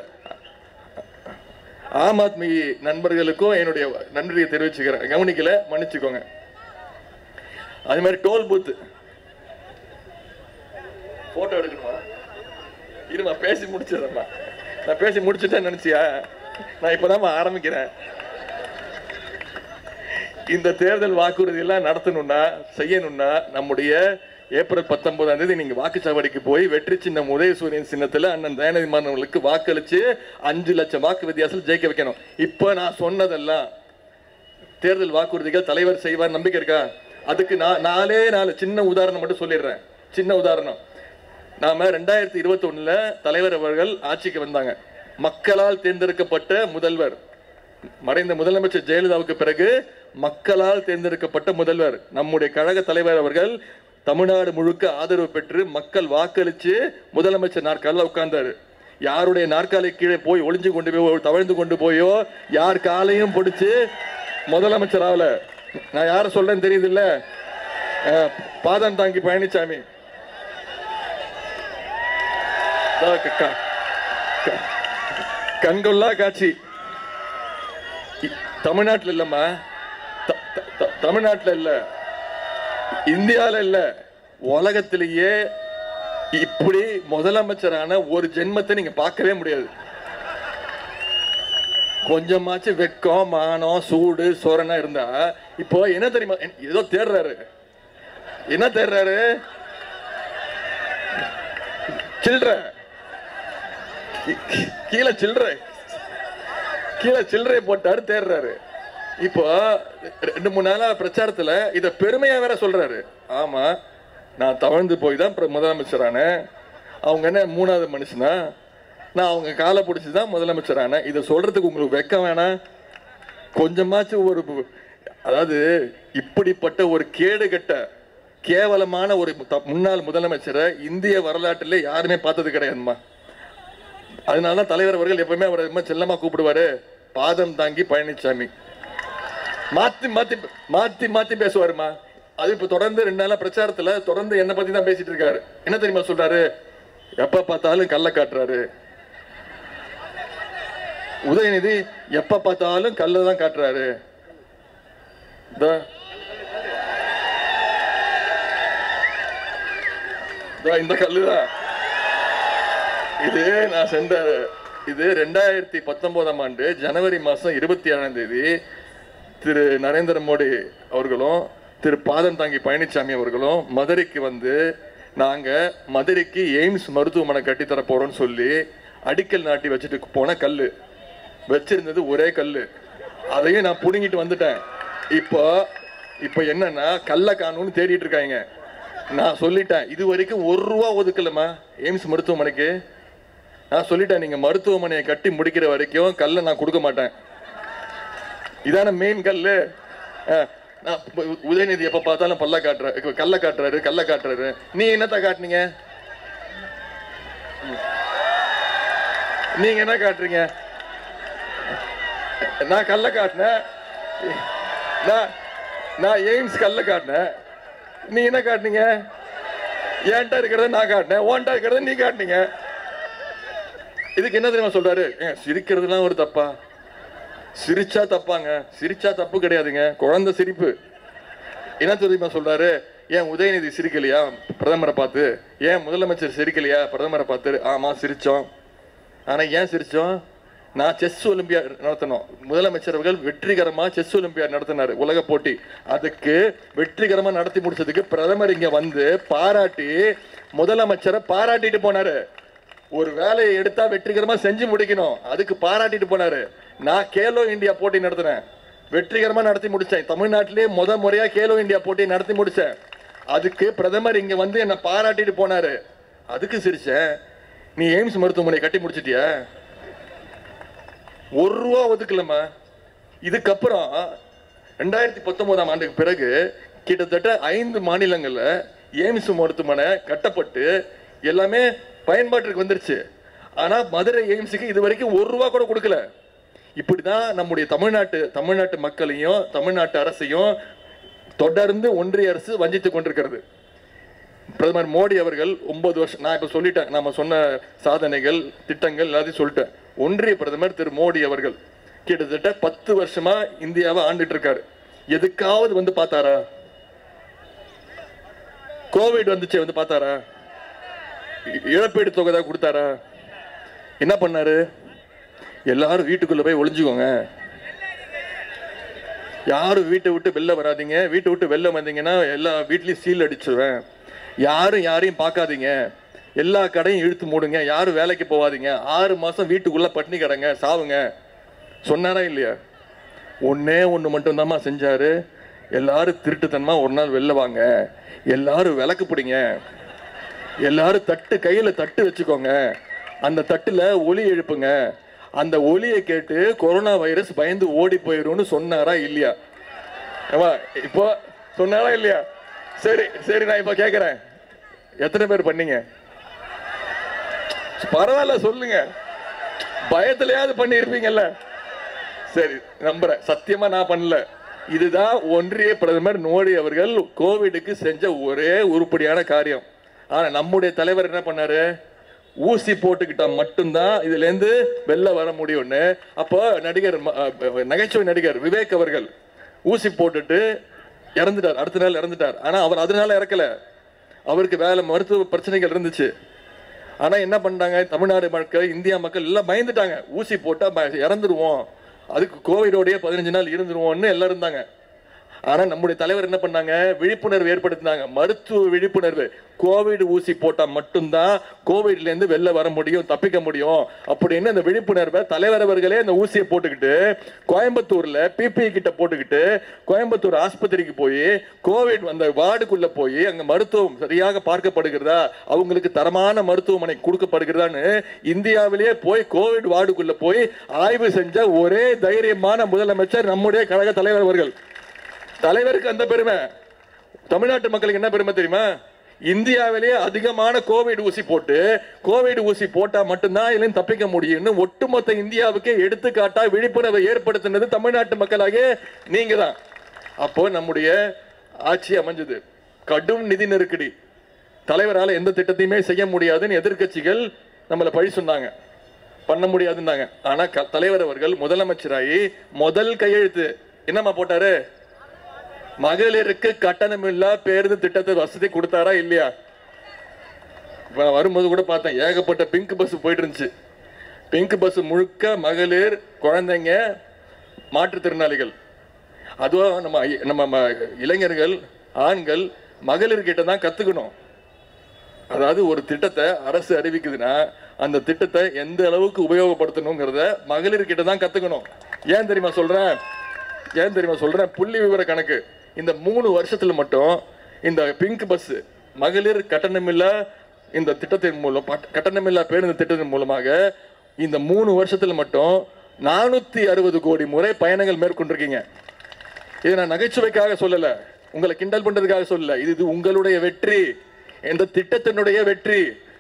[SPEAKER 2] ஆம் ஆத்மி நண்பர்களுக்கும் என்னுடைய நன்றியை தெரிவிச்சுக்கிறேன். கவனிக்கல, மன்னிச்சுக்கோங்க. அதே மாதிரி டோல் பூத் போட்டோ எடுக்கணுமா? இருமா, பேசி முடிச்சிடறேம்மா. நான் பேசி முடிச்சுட்டேன்னு நினைச்சியா? நான் இப்பதான் ஆரம்பிக்கிறேன். இந்த தேர்தல் வாக்குறுதி எல்லாம் நடத்தணும்னா, செய்யணும்னா, நம்முடைய ஏப்ரல் 19ஆம் தேதி நீங்க வாக்குச்சாவடிக்கு போய் வெற்றி சின்னம் உதயசூரியன் சின்னத்துல அண்ணன் தயாநிதி மாறன் அவர்களுக்கு வாக்களிச்சு 5 லட்சம் வாக்கு வித்தியாசத்தில் ஜெயிக்க வைக்கணும். இப்ப நான் சொன்னதெல்லாம் தேர்தல் வாக்குறுதிகள் தலைவர் செய்வார் நம்பிக்கை இருக்கா? அதுக்கு நான் 4 சின்ன உதாரணம் மட்டும் சொல்லிடுறேன். சின்ன உதாரணம். நாம 2021ல தலைவர் அவர்கள் ஆட்சிக்கு வந்தாங்க. மக்களால் தேர்ந்தெடுக்கப்பட்ட முதல்வர், மறைந்த முதலமைச்சர் ஜெயலலிதாவுக்கு பிறகு மக்களால் தேர்ந்தெடுக்கப்பட்ட முதல்வர் நம்முடைய கழக தலைவர் அவர்கள் தமிழ்நாடு முழுக்க ஆதரவு பெற்று மக்கள் வாக்களிச்சு முதலமைச்சர் நாற்காலில் உட்கார்ந்தாரு. யாருடைய நாற்காலி கீழே போய் ஒளிஞ்சு கொண்டு போய் தவழ்ந்து கொண்டு போயோ யார் காலையும் பிடிச்சு முதலமைச்சர் ஆகல. நான் யார சொல்றேன்னு தெரியுது இல்ல? பாதம் தாங்கி பழனிசாமி கண்கொள்ளா காட்சி. தமிழ்நாட்டில் இல்லம்மா, தமிழ்நாட்டில் இல்ல, இந்தியாவில் இல்ல, உலகத்திலேயே இப்படி முதலமைச்சரான ஒரு ஜென்மத்தை நீங்க பார்க்கவே முடியாது. கொஞ்சமாச்சு வெக்கம், மானம், சூடு, சோரனா இருந்தா இப்போ என்ன தெரியுமா? ஏதோ தேடுறாரு. என்ன தேடுறாரு? சில்ற கீழே சில்லறை போட்டாரு, தேடுறாரு. இப்போ 2-3 நாளா பிரச்சாரத்துல இத பெருமையா வேற சொல்றாரு. ஆமா, நான் தவழ்ந்து போய் தான் முதலமைச்சரான. அவங்க என்ன 3வது மனுஷனா? நான் அவங்க காலை பிடிச்சிதான் முதலமைச்சரான. இதை சொல்றதுக்கு உங்களுக்கு வெக்கம் வேணாம்? கொஞ்சமாச்சும் ஒரு, அதாவது இப்படிப்பட்ட ஒரு கேடுகட்ட கேவலமான ஒரு முன்னாள் முதலமைச்சரை இந்திய வரலாற்றிலே யாருமே பார்த்தது கிடையாதுமா. அதனாலதான் தலைவர் அவர்கள் எப்பவுமே அவரை செல்லமா கூப்பிடுவாரு, பாதம் தாங்கி பழனிசாமி. மாத்தி மாத்தி மாத்தி மாத்தி பேசுவாருமா. அது இப்ப தொடர்ந்து 2 நாளா பிரச்சாரத்துல தொடர்ந்து என்ன பத்தி தான் பேசிட்டு இருக்காரு. என்ன தெரியுமா சொல்றாரு? எப்ப பார்த்தாலும் கள்ள காட்டுறாரு. உதயநிதி எப்ப பார்த்தாலும் கல்ல தான் காட்டுறாரு. இந்த கல்லுதான் இது. நான் சென்ற இது 2019ஆம் ஆண்டு ஜனவரி மாசம் 27ஆம் தேதி திரு நரேந்திர மோடி அவர்களும் திரு பாதம் தாங்கி பழனிசாமி அவர்களும் மதுரைக்கு வந்து நாங்க மதுரைக்கு எய்ம்ஸ் மருத்துவமனை கட்டித்தர போறோம்னு சொல்லி அடிக்கல் நாட்டி வச்சுட்டு போன கல்லு வச்சிருந்தது ஒரே கல்லு. அதையும் நான் புடுங்கிட்டு வந்துட்டேன். இப்போ என்னன்னா கல்ல காணும்னு தேடிட்டு இருக்காங்க. நான் சொல்லிட்டேன், இது வரைக்கும் 1 ரூபா ஒதுக்கலமா எய்ம்ஸ் மருத்துவமனைக்கு. நான் சொல்லிட்டேன், நீங்க மருத்துவமனையை கட்டி முடிக்கிற வரைக்கும் கல்லை நான் கொடுக்க மாட்டேன். இதான மெயின் கல்லு. உதயநிதி எப்ப பார்த்தாலும் கல்ல காட்டுறாரு. நீ என்னத்த காட்டுனீங்க? நீங்க என்ன காட்டுறீங்க? நான் கல்ல காட்டினேன். நான் எய்ம்ஸ் கல்ல காட்டினேன். நீ என்ன காட்டுனீங்க? ஏன்டா இருக்கிறத நான் காட்டினேன், ஓன்டா இருக்கிறத நீ காட்டினீங்க. இதுக்கு என்ன தெரியுமா சொல்றாரு? சிரிக்கிறதுலாம் ஒரு தப்பா? சிரிச்சா தப்பாங்க? சிரிச்சா தப்பு கிடையாதுங்க, குழந்தை சிரிப்பு. என்ன தெரியுமா சொல்றாரு? ஏன் உதயநிதி சிரிக்கலையா பிரதமரை பார்த்து? ஏன் முதலமைச்சர் சிரிக்கலையா பிரதமரை பார்த்து? ஆமா சிரிச்சோம். ஆனா ஏன் சிரிச்சோம்? நான் செஸ் ஒலிம்பியாட் நடத்தணும். முதலமைச்சர் அவர்கள் வெற்றிகரமா செஸ் ஒலிம்பியாட் நடத்தினாரு, உலக போட்டி. அதுக்கு வெற்றிகரமா நடத்தி முடிச்சதுக்கு பிரதமர் இங்க வந்து பாராட்டி முதலமைச்சரை பாராட்டிட்டு போனாரு. ஒரு வேலையை எடுத்தா வெற்றிகரமா செஞ்சு முடிக்கணும், அதுக்கு பாராட்டிட்டு போனாரு. நான் கேலோ இந்தியா போட்டி நடத்தினேன், வெற்றிகரமா நடத்தி முடிச்சேன். தமிழ்நாட்டிலே முறையா கேலோ இந்தியா போட்டி நடத்தி முடிச்சேன். அதுக்கு பிரதமர் இங்க வந்து என்ன பாராட்டிட்டு போனாரு, அதுக்கு சிரிச்சேன். நீ எய்ம்ஸ் மருத்துவமனை கட்டி முடிச்சிட்டியா? 1 ரூபா ஒதுக்கலமா. இதுக்கப்புறம் 2019ஆம் ஆண்டுக்கு பிறகு கிட்டத்தட்ட 5 மாநிலங்கள்ல எய்ம்ஸ் மருத்துவமனை கட்டப்பட்டு எல்லாமே பயன்பாட்டிற்கு வந்துருச்சு. ஆனா மதுரை எய்ம்ஸுக்கு இது வரைக்கும் 1 ரூபா கூட கொடுக்கல. இப்படிதான் நம்முடைய தமிழ்நாட்டு மக்களையும் தமிழ்நாட்டு அரசையும் தொடர்ந்து ஒன்றிய அரசு வஞ்சித்துக் கொண்டிருக்கிறது. பிரதமர் மோடி அவர்கள் 9 வருஷம், நான் இப்ப சொல்லிட்டேன், நம்ம சொன்ன சாதனைகள் திட்டங்கள் எல்லாத்தையும் சொல்லிட்டேன். ஒன்றிய பிரதமர் திரு மோடி அவர்கள் கிட்டத்தட்ட 10 வருஷமா இந்தியாவை ஆண்டுட்டு இருக்காரு. எதுக்காவது வந்து பார்த்தாரா? கோவிட் வந்துச்சு வந்து பார்த்தாரா? இழப்பீடு தொகை தான் கொடுத்தாரா? என்ன பண்ணாரு? எல்லாரும் வீட்டுக்குள்ள போய் ஒளிஞ்சுக்கோங்க, யாரும் வீட்டை விட்டு வெளில வராதிங்க, வீட்டை விட்டு வெளில வந்தீங்கன்னா எல்லா வீட்லயும் சீல் அடிச்சிருவேன், யாரும் யாரையும் பார்க்காதீங்க, எல்லா கடையும் இழுத்து மூடுங்க, யாரும் வேலைக்கு போவாதீங்க, 6 மாசம் வீட்டுக்குள்ள பட்டினி கிடங்க, சாவுங்க சொன்னாரா இல்லையா? ஒன்னே ஒண்ணு மட்டும் தான்மா செஞ்சாரு. எல்லாரும் திருட்டுத்தனமா ஒரு நாள் வெளில வாங்க, எல்லாரும் விளக்கு பிடிங்க, எல்லாரும் கையில தட்டு வச்சுக்கோங்க, அந்த தட்டுல ஒலி எழுப்புங்க, அந்த ஒலியை கேட்டு கொரோனா வைரஸ் பயந்து ஓடி போயிடும்னு சொன்னாரா இல்லையா? இப்போ சொன்னாரா இல்லையா? சரி சரி, நான் இப்ப கேக்குறேன், எத்தனை பேர் பண்ணீங்க? பரவாயில்ல சொல்லுங்க, பயத்திலேயாவது பண்ணி இருப்பீங்கல்ல. சரி நம்புறேன், சத்தியமா நான் பண்ணல. இதுதான் ஒன்றிய பிரதமர் மோடி அவர்கள் கோவிடுக்கு செஞ்ச ஒரே உருப்படியான காரியம். ஆனா நம்முடைய தலைவர் என்ன பண்ணாரு? ஊசி போட்டுக்கிட்டா மட்டும்தான் இதுல இருந்து வெளில வர முடியும்னு. அப்போ நகைச்சுவை நடிகர் விவேக் அவர்கள் ஊசி போட்டுட்டு இறந்துட்டார், அடுத்த நாள் இறந்துட்டார். ஆனா அவர் அதனால இறக்கல, அவருக்கு வேலை மருத்துவ பிரச்சனைகள் இருந்துச்சு. ஆனா என்ன பண்ணாங்க, தமிழ்நாடு மக்கள் இந்தியா மக்கள் எல்லாம் பயந்துட்டாங்க, ஊசி போட்டா இறந்துருவோம், அதுக்கு கோவிடோடய 15 நாள் இருந்துருவோம்னு எல்லாம் இருந்தாங்க. ஆனா நம்முடைய தலைவர் என்ன பண்ணாங்க, விழிப்புணர்வு ஏற்படுத்தினாங்க, மருத்துவ விழிப்புணர்வு. கோவிட் ஊசி போட்டா மட்டும்தான் கோவிட்ல இருந்து வெளில வர முடியும், தப்பிக்க முடியும் அப்படின்னு அந்த விழிப்புணர்வை தலைவர் அவர்களே அந்த ஊசியை போட்டுக்கிட்டு கோயம்புத்தூர்ல பிபி கிட்ட போட்டுக்கிட்டு கோயம்புத்தூர் ஆஸ்பத்திரிக்கு போய் கோவிட் அந்த வார்டுக்குள்ள போய் அங்க மருத்துவம் சரியாக பார்க்கப்படுகிறதா, அவங்களுக்கு தரமான மருத்துவமனை கொடுக்கப்படுகிறதான்னு இந்தியாவிலேயே போய் கோவிட் வார்டுக்குள்ள போய் ஆய்வு செஞ்ச ஒரே தைரியமான முதலமைச்சர் நம்முடைய கழக தலைவர் அவர்கள். தலைவருக்கு அந்த பெருமை. தமிழ்நாட்டு மக்களுக்கு என்ன பெருமை தெரியுமா, இந்தியாவிலேயே அதிகமான கோவிட் ஊசி போட்டு கோவிட் ஊசி போட்டா மட்டும்தான் இதுல தப்பிக்க முடியும்னு ஒட்டுமொத்த இந்தியாவுக்கு எடுத்துக்காட்டா விழிப்புணர்வை ஏற்படுத்தினது தமிழ்நாட்டு மக்களாகிய நீங்க தான். அப்போ நம்முடைய ஆட்சி அமைஞ்சது. கடும் நிதி நெருக்கடி, தலைவரால் எந்த திட்டத்தையுமே செய்ய முடியாதுன்னு எதிர்கட்சிகள் நம்மளை பழி சொன்னாங்க, பண்ண முடியாதுன்னாங்க. ஆனா தலைவர் அவர்கள் முதலமைச்சராகி முதல் கையெழுத்து என்னமா போட்டாரு, மகளிருக்கு கட்டணமில்லா பேருந்து திட்டத்தை வசதி கொடுத்தாரா இல்லையா? வரும்போது கூட பார்த்தேன், ஏகப்பட்ட பிங்க் பஸ் போயிட்டு இருந்துச்சு. பிங்க் பஸ் முழுக்க மகளிர், குழந்தைங்க, மாற்றுத்திறனாளிகள். அதுவும் நம்ம இளைஞர்கள், ஆண்கள் மகளிர்கிட்ட தான் கத்துக்கணும். அதாவது ஒரு திட்டத்தை அரசு அறிவிக்குதுன்னா அந்த திட்டத்தை எந்த அளவுக்கு உபயோகப்படுத்தணுங்கிறத மகளிர்கிட்ட தான் கத்துக்கணும். ஏன் தெரியுமா சொல்றேன், புள்ளி விவர கணக்கு. இந்த 3 வருஷத்துல மட்டும் இந்த பிங்க் பஸ் மகளிர் கட்டணமில்லா இந்த திட்டத்தின் மூலம், கட்டணமில்லா பேருந்து திட்டத்தின் மூலமாக இந்த 3 வருஷத்துல மட்டும் 460 கோடி முறை பயணங்கள் மேற்கொண்டிருக்கீங்க. இதை நான் நகைச்சுவைக்காக சொல்லல, உங்களை கிண்டல் பண்றதுக்காக சொல்லல, இது உங்களுடைய வெற்றி, இந்த திட்டத்தினுடைய வெற்றி.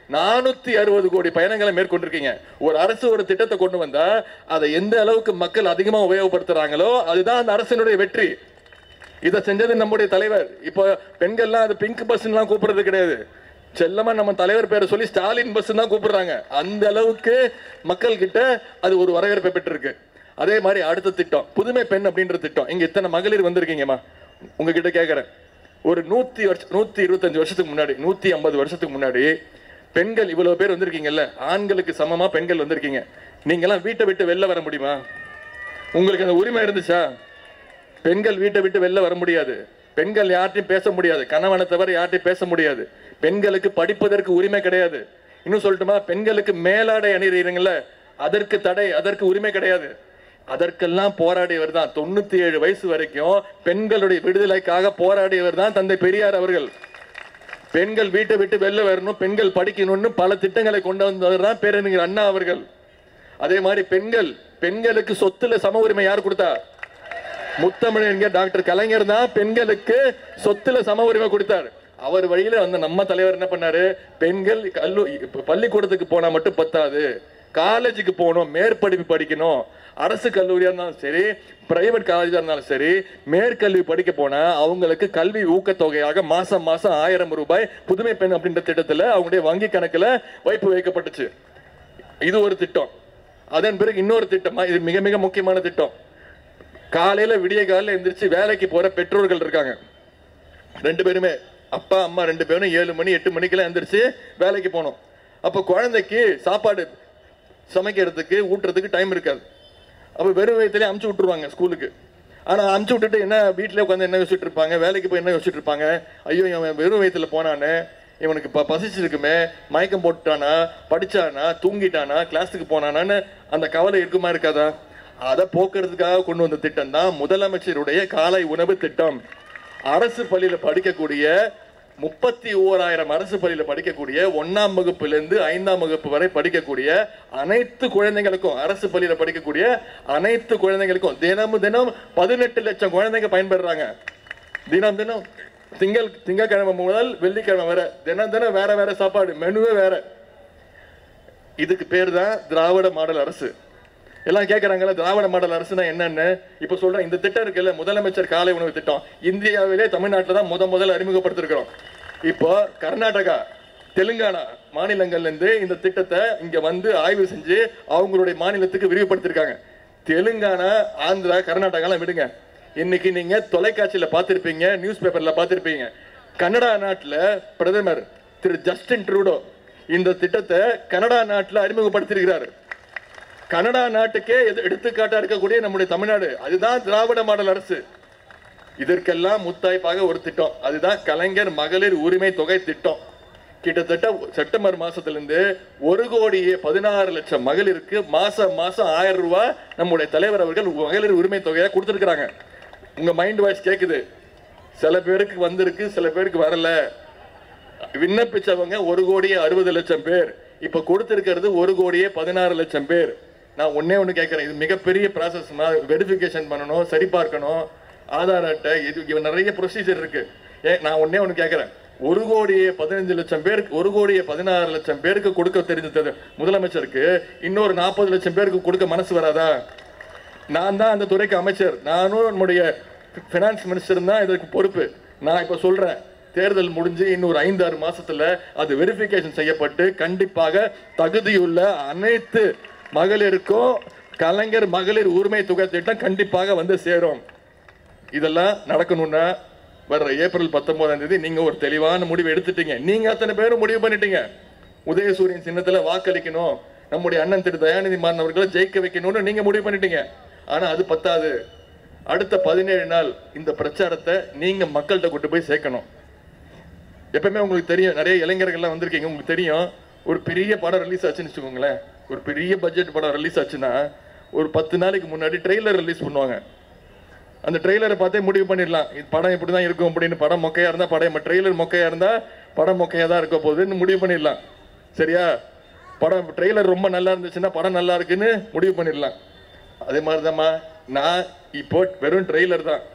[SPEAKER 2] 460 கோடி பயணங்களை மேற்கொண்டிருக்கீங்க. ஒரு அரசு ஒரு திட்டத்தை கொண்டு வந்தா அதை எந்த அளவுக்கு மக்கள் அதிகமா உபயோகப்படுத்துறாங்களோ அதுதான் அந்த அரசினுடைய வெற்றி. இதை செஞ்சது நம்முடைய தலைவர். இப்போ பெண்கள்லாம் அது பிங்க் பஸ் எல்லாம் கூப்பிடுறது கிடையாது, செல்லமா நம்ம தலைவர் பேரை சொல்லி ஸ்டாலின் பஸ் தான் கூப்பிடுறாங்க. அந்த அளவுக்கு மக்கள் கிட்ட அது ஒரு வரவேற்பை பெற்றிருக்கு. அதே மாதிரி அடுத்த திட்டம் புதுமை பெண் அப்படின்ற திட்டம். இங்க இத்தனை மகளிர் வந்திருக்கீங்கம்மா, உங்ககிட்ட கேட்கறேன், ஒரு 125 வருஷத்துக்கு முன்னாடி, 150 வருஷத்துக்கு முன்னாடி பெண்கள் இவ்வளவு பேர் வந்திருக்கீங்கல்ல, ஆண்களுக்கு சமமா பெண்கள் வந்திருக்கீங்க. நீங்க எல்லாம் வீட்டை விட்டு வெளில வர முடியுமா? உங்களுக்கு அந்த உரிமை இருந்துச்சா? பெண்கள் வீட்டை விட்டு வெளில வர முடியாது, பெண்கள் யார்ட்டையும் பேச முடியாது, கணவனை தவிர யார்ட்டையும் பேச முடியாது, பெண்களுக்கு படிப்பதற்கு உரிமை கிடையாது. இன்னும் சொல்லட்டுமா, பெண்களுக்கு மேலாடை அணிறீங்கள, அதற்கு தடை, அதற்கு உரிமை கிடையாது. அதற்கெல்லாம் போராடியவர் தான் 97 வயசு வரைக்கும் பெண்களுடைய விடுதலைக்காக போராடியவர் தான் தந்தை பெரியார் அவர்கள். பெண்கள் வீட்டை விட்டு வெளில வரணும், பெண்கள் படிக்கணும்னு பல திட்டங்களை கொண்டு வந்தவர் தான் பேரறிஞர் அண்ணா அவர்கள். அதே மாதிரி பெண்களுக்கு சொத்துல சம உரிமை யார் கொடுத்தா? முத்தமிழர் டாக்டர் கலைஞர் தான் பெண்களுக்கு சொத்துல சம உரிமை கொடுத்தார். அவர் வழியில வந்து நம்ம தலைவர் என்ன பண்ணாரு, பெண்கள் பள்ளிக்கூடத்துக்கு போனா மட்டும் பத்தாது, காலேஜுக்கு போகணும், மேற்படிப்பு படிக்கணும். அரசு கல்லூரியா இருந்தாலும் சரி, பிரைவேட் காலேஜா இருந்தாலும் சரி, மேற்கல்வி படிக்க போனா அவங்களுக்கு கல்வி ஊக்கத்தொகையாக மாசம் 1000 ரூபாய் புதுமை பெண் அப்படின்ற திட்டத்துல அவங்களுடைய வங்கி கணக்குல வைப்பு வைக்கப்பட்டுச்சு. இது ஒரு திட்டம். அதன் பிறகு இன்னொரு திட்டமா, இது மிக மிக முக்கியமான திட்டம். காலையில விடிய காலையில எந்திரிச்சு வேலைக்கு போற பெற்றோர்கள் இருக்காங்க, 2 பேருமே, அப்பா அம்மா 2 பேரும் 7 மணி 8 மணிக்கெல்லாம் எந்திரிச்சு வேலைக்கு போகணும். அப்போ குழந்தைக்கு சாப்பாடு சமைக்கிறதுக்கு ஊட்டுறதுக்கு டைம் இருக்காது. அப்போ வெறும் வயத்திலே அமுச்சு விட்டுருவாங்க ஸ்கூலுக்கு. ஆனால் அமுச்சு விட்டுட்டு என்ன வீட்டிலே உட்காந்து என்ன யோசிச்சுட்டு இருப்பாங்க, வேலைக்கு போய் என்ன யோசிச்சுட்டு இருப்பாங்க, ஐயோ இவன் வெறும் வயத்தில் போனானே, இவனுக்கு பசிச்சிருக்குமே, மயக்கம் போட்டுட்டானா, படிச்சானா, தூங்கிட்டானா, கிளாஸுக்கு போனானான்னு அந்த கவலை இருக்குமா இருக்காதா? அதை போக்குறதுக்காக கொண்டு வந்த திட்டம் தான் முதலமைச்சருடைய காலை உணவு திட்டம். அரசு பள்ளியில படிக்கக்கூடிய 31,000 அரசு பள்ளியில படிக்கக்கூடிய 1ஆம் வகுப்பிலிருந்து 5ஆம் வகுப்பு வரை படிக்கக்கூடிய அனைத்து குழந்தைகளுக்கும், அரசு பள்ளியில படிக்கக்கூடிய அனைத்து குழந்தைகளுக்கும் தினம் 18 லட்சம் குழந்தைங்க பயன்பெறாங்க. தினம் திங்கட்கிழமை முதல் வெள்ளிக்கிழமை வரை தினம் வேற சாப்பாடு, மெனுவே வேற. இதுக்கு பேர் தான் திராவிட மாடல் அரசு. எல்லாம் கேட்கறாங்கல்ல, திராவிட மாடல் அரசுனா என்னன்னு. இப்ப சொல்றேன், இந்த திட்டம் இருக்குல்ல, முதலமைச்சர் காலை உணவு திட்டம், இந்தியாவிலே தமிழ்நாட்டில் தான் முதல்ல அறிமுகப்படுத்திருக்கிறோம். இப்போ கர்நாடகா, தெலுங்கானா மாநிலங்கள்ல இருந்து இந்த திட்டத்தை இங்க வந்து ஆய்வு செஞ்சு அவங்களுடைய மாநிலத்துக்கு விரிவுபடுத்திருக்காங்க. தெலுங்கானா, ஆந்திரா, கர்நாடகாலாம் விடுங்க, இன்னைக்கு நீங்க தொலைக்காட்சியில பார்த்திருப்பீங்க, நியூஸ் பேப்பர்ல பார்த்திருப்பீங்க, கனடா நாட்டில் பிரதமர் திரு ஜஸ்டின் ட்ரூடோ இந்த திட்டத்தை கனடா நாட்டில் அறிமுகப்படுத்தியிருக்கிறார். கனடா நாட்டுக்கே எடுத்துக்காட்டா இருக்கக்கூடிய நம்முடைய தமிழ்நாடு, அதுதான் திராவிட மாடல் அரசு. இதற்கெல்லாம் முத்தாய்ப்பாக ஒரு திட்டம், அதுதான் கலைஞர் மகளிர் உரிமை தொகை திட்டம். கிட்டத்தட்ட செப்டம்பர் மாசத்திலிருந்து 1,16,00,000 மகளிருக்கு மாசம் 1000 ரூபாய் நம்முடைய தலைவர் அவர்கள் மகளிர் உரிமை தொகையை கொடுத்துருக்காங்க. உங்க மைண்ட் வாய்ஸ் கேக்குது, சில பேருக்கு வந்திருக்கு, சில பேருக்கு வரல. விண்ணப்பிச்சவங்க 1,60,00,000 பேர், இப்ப கொடுத்திருக்கிறது 1,16,00,000 பேர். நான் ஒன்னே ஒண்ணு கேட்கிறேன், இது மிகப்பெரிய ப்ராசஸ், வெரிஃபிகேஷன் பண்ணணும், சரி பார்க்கணும், ஆதார் அட்டை, இது நிறைய ப்ரொசீஜர் இருக்கு. நான் ஒன்னே ஒண்ணு கேட்கிறேன், 1,15,00,000 பேருக்கு 1,16,00,000 பேருக்கு கொடுக்க தெரிஞ்சது முதலமைச்சருக்கு, இன்னொரு 40 லட்சம் பேருக்கு கொடுக்க மனசு வராதா? நான் தான் அந்த துறைக்கு அமைச்சர், நானும் நம்முடைய பினான்ஸ் மினிஸ்டர் தான் இதற்கு பொறுப்பு. நான் இப்ப சொல்றேன், தேர்தல் முடிஞ்சு இன்னொரு 5-6 மாசத்துல அது வெரிஃபிகேஷன் செய்யப்பட்டு கண்டிப்பாக தகுதியுள்ள அனைத்து மகளிருக்கும் கலைஞர் மகளிர் உரிமை தொகை திட்டம் கண்டிப்பாக வந்து சேரும். இதெல்லாம் நடக்கணும்னா வர்ற ஏப்ரல் 19ஆம் தேதி நீங்க ஒரு தெளிவான முடிவு எடுத்துட்டீங்க. நீங்க அத்தனை பேரும் முடிவு பண்ணிட்டீங்க, உதயசூரியன் சின்னத்துல வாக்களிக்கணும், நம்முடைய அண்ணன் திரு தயாநிதி மாறன் அவர்களை ஜெயிக்க வைக்கணும்னு நீங்க முடிவு பண்ணிட்டீங்க. ஆனா அது பத்தாது, அடுத்த 17 நாள் இந்த பிரச்சாரத்தை நீங்க மக்கள்கிட்ட கொண்டு போய் சேர்க்கணும். எப்பவுமே உங்களுக்கு தெரியும், நிறைய இளைஞர்கள்லாம் வந்திருக்கீங்க, உங்களுக்கு தெரியும், ஒரு பெரிய படம் ரிலீஸ் ஆச்சுன்னு வச்சுக்கோங்களேன், ஒரு பெரிய பட்ஜெட் படம் ரிலீஸ் ஆச்சுன்னா ஒரு 10 நாளைக்கு முன்னாடி ட்ரெய்லர் ரிலீஸ் பண்ணுவாங்க. அந்த ட்ரெய்லரை பார்த்தே முடிவு பண்ணிடலாம், இது படம் இப்படி தான் இருக்கும் அப்படின்னு. படம் மொக்கையா இருந்தா படம், ட்ரெய்லர் மொக்கையா இருந்தா படம் மொக்கையா தான் இருக்க போகுதுன்னு முடிவு பண்ணிடலாம். சரியா? படம் ட்ரெய்லர் ரொம்ப நல்லா இருந்துச்சுன்னா படம் நல்லா இருக்குன்னு முடிவு பண்ணிடலாம். அதே மாதிரிதாம்மா, நான் இப்போ வெறும் ட்ரெய்லர் தான்,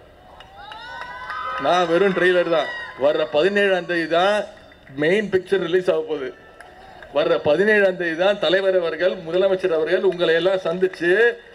[SPEAKER 2] வர்ற 17ஆம் தேதி தான் மெயின் பிக்சர் ரிலீஸ் ஆக போகுது. வர்ற 17ஆம் தேதி தான் தலைவர் அவர்கள், முதலமைச்சர் அவர்கள் உங்களை எல்லாம் சந்திச்சு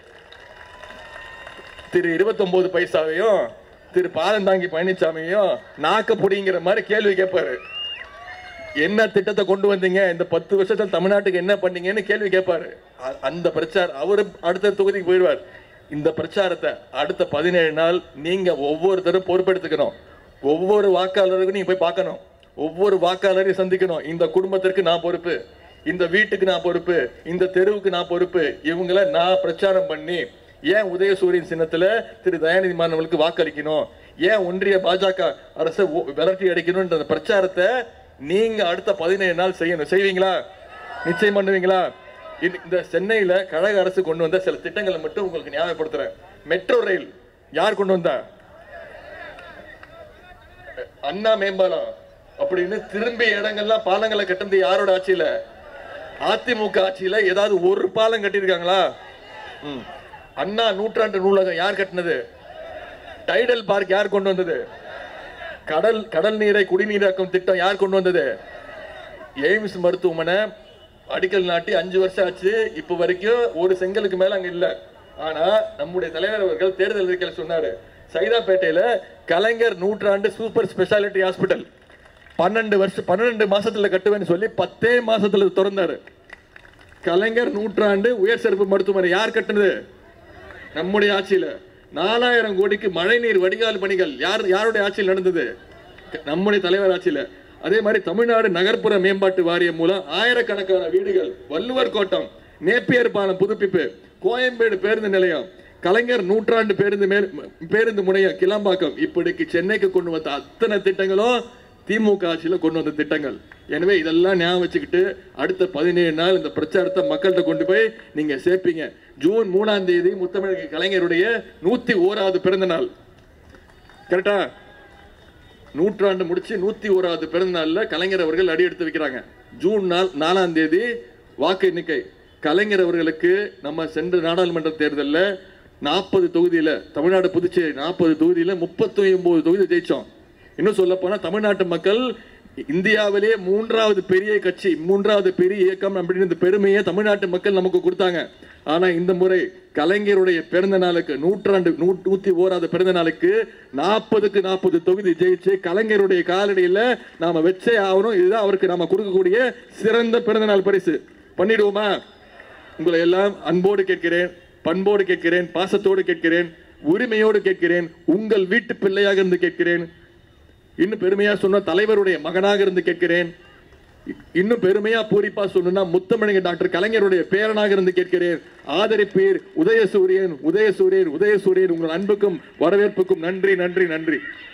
[SPEAKER 2] திரு 29 பைசாவையும் திரு பாதந்தாங்கி பழனிசாமியும் நாக்க புடிங்கிற மாதிரி கேள்வி கேட்பாரு. என்ன திட்டத்தை கொண்டு வந்தீங்க, இந்த 10 வருஷத்துல தமிழ்நாட்டுக்கு என்ன பண்ணீங்கன்னு கேள்வி கேட்பாரு. அந்த பிரச்சாரம் அவரு அடுத்த தொகுதிக்கு போயிடுவார். இந்த பிரச்சாரத்தை அடுத்த 17 நாள் நீங்க ஒவ்வொருத்தரும் பொறுப்பெடுத்துக்கணும். ஒவ்வொரு வாக்காளருக்கும் நீங்க போய் பார்க்கணும், ஒவ்வொரு வாக்காளரையும் சந்திக்கணும். இந்த குடும்பத்திற்கு நான் பொறுப்பு, இந்த வீட்டுக்கு நான் பொறுப்பு, இந்த தெருவுக்கு நான் பொறுப்பு, இவங்களை நான் பிரச்சாரம் பண்ணி ஏன் உதயசூரியன் சின்னத்துல திரு தயாநிதி மாறன் அவர்களுக்கு வாக்களிக்கணும், ஏன் ஒன்றிய பாஜக அரசை விரட்டி அடிக்கணும்ன்ற பிரச்சாரத்தை நீங்க அடுத்த 17 நாள் செய்யணும். செய்வீங்களா? நிச்சயம் பண்ணுவீங்களா? இந்த சென்னையில கழக அரசு கொண்டு வந்த சில திட்டங்களை மட்டும் உங்களுக்கு ஞாபகப்படுத்துறேன். மெட்ரோ ரயில் யார் கொண்டு வந்தா? அண்ணா மேம்பாலம் அப்படின்னு திரும்பி இடங்கள்லாம் பாலங்களை கட்டுறது யாரோட ஆட்சியில? அதிமுக ஆட்சியில. ஏதாவது ஒரு பாலம் கட்டியிருக்காங்களா? அண்ணா நூற்றாண்டு நூலகம் யார் கட்டினது? டைடல் பார்க் யார் கொண்டு வந்தது? கடல் நீரை குடிநீராக்கும் திட்டம் யார் கொண்டு வந்தது? எய்ம்ஸ் மருத்துவமனை அடிக்கல் நாட்டி 5 வருஷம் ஆச்சு, இப்ப வரைக்கும் ஒரு செங்கலுக்கு மேல அங்க இல்ல. ஆனா நம்முடைய தலைவர் அவர்கள் தேர்தல் அறிக்கையில் சொன்னாரு, சைதாப்பேட்டையில கலைஞர் நூற்றாண்டு சூப்பர் ஸ்பெஷாலிட்டி ஹாஸ்பிட்டல் 12 மாசத்துல கட்டுவேன்னு சொல்லி 10 மாசத்துல திறந்தாரு. கலைஞர் நூற்றாண்டு உயர் சிறப்பு மருத்துவமனை யார் கட்டினது? நம்முடைய ஆட்சியில. 4000 கோடிக்கு மழைநீர் வடிகால் பணிகள் யாருடைய ஆட்சியில் நடந்தது? நம்முடைய தலைவர் ஆட்சியில. அதே மாதிரி தமிழ்நாடு நகர்ப்புற மேம்பாட்டு வாரியம் மூலம் ஆயிரக்கணக்கான வீடுகள், வள்ளுவர் கோட்டம், நேப்பியர் பாலம் புதுப்பிப்பு, கோயம்பேடு பேருந்து நிலையம், கலைஞர் நூற்றாண்டு பேருந்து முனையம் கிளம்பாக்கம், இப்படிக்கு சென்னைக்கு கொண்டு வந்த அத்தனை திட்டங்களும் திமுக ஆட்சியில கொண்டு வந்த திட்டங்கள். எனவே இதெல்லாம் ஞாபகம் வச்சுக்கிட்டு அடுத்த 17 நாள் இந்த பிரச்சாரத்தை மக்கள்கிட்ட கொண்டு போய் நீங்க சேர்ப்பீங்க. ஜூன் 3ஆம் தேதி முத்தமிழ் கலைஞருடைய 101வது பிறந்த நாள். கரெக்டா? நூற்றாண்டு முடிச்சு 101வது பிறந்த நாள்ல கலைஞர் அவர்கள் அடி எடுத்து வைக்கிறாங்க. ஜூன் 4ஆம் தேதி வாக்கு எண்ணிக்கை. கலைஞர் அவர்களுக்கு நம்ம சென்ற நாடாளுமன்ற தேர்தலில் 40 தொகுதியில, தமிழ்நாடு புதுச்சேரி 40 தொகுதியில 39 தொகுதி ஜெயிச்சோம். இன்னும் சொல்ல போனா தமிழ்நாட்டு மக்கள் இந்தியாவிலேயே 3வது பெரிய கட்சி, 3வது பெரிய இயக்கம் அப்படின்னு இந்த பெருமையை தமிழ்நாட்டு மக்கள் நமக்கு கொடுத்தாங்க. ஆனா இந்த முறை கலைஞருடைய பிறந்த நாளுக்கு, 101வது பிறந்த நாளுக்கு 40க்கு 40 தொகுதி ஜெயிச்சு கலைஞருடைய காலடியில நாம வச்சே ஆகணும். இதுதான் அவருக்கு நாம கொடுக்கக்கூடிய சிறந்த பிறந்த நாள் பரிசு. பண்ணிடுவோமா? உங்களை எல்லாம் அன்போடு கேட்கிறேன், பண்போடு கேட்கிறேன், பாசத்தோடு கேட்கிறேன், உரிமையோடு கேட்கிறேன், உங்கள் வீட்டு பிள்ளையாக இருந்து கேட்கிறேன், இன்னும் பெருமையா சொன்ன தலைவருடைய மகனாக இருந்து கேட்கிறேன். இன்னும் பெருமையா பூரிப்பா சொல்லணும்னா முத்தமிழங்க டாக்டர் கலைஞருடைய பேரனாக இருந்து கேட்கிறேன், ஆதரிப்பீர். உதயசூரியன் உதயசூரியன் உதயசூரியன். உங்கள் அன்புக்கும் வரவேற்புக்கும் நன்றி நன்றி நன்றி.